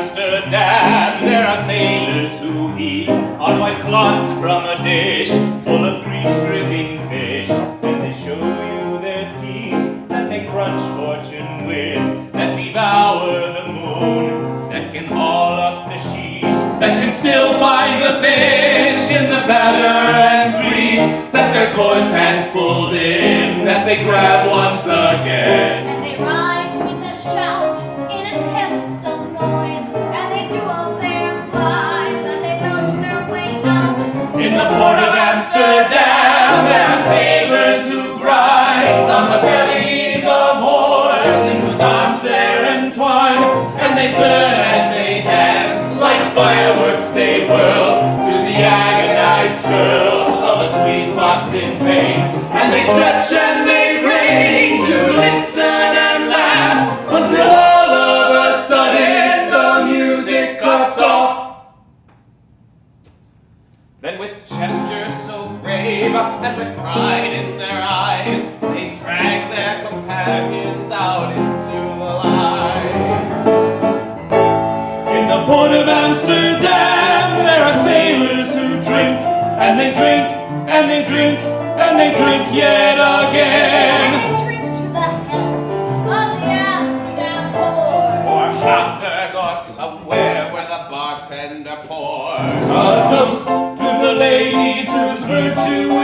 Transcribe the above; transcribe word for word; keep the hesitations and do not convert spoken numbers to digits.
Amsterdam, there are sailors who eat on white cloths from a dish full of grease-dripping fish, and they show you their teeth that they crunch fortune with, that devour the moon, that can haul up the sheets, that can still find the fish in the batter and grease, that their coarse hands pulled in, that they grab once again. And they rise with a shout in a tempest of noise, and they do up their flies, and they belch their way out. In the port of Amsterdam, there are sailors who grind on the bellies of whores, in whose arms they're entwined, and they turn and they dance like fireworks they whirl to the agonized skirl of a squeeze box in pain, and they stretch and they grin to listen and laugh until all of a sudden the music cuts off. Then with gestures so grave and with pride in their eyes, they drag their companions out into the lights. In the port of Amsterdam, there are sailors who drink, and they drink, and they drink, and they drink yet again. And they drink to the health of the Amsterdam whore, Or Hamburg or somewhere where the bartender pours a toast to the ladies whose virtue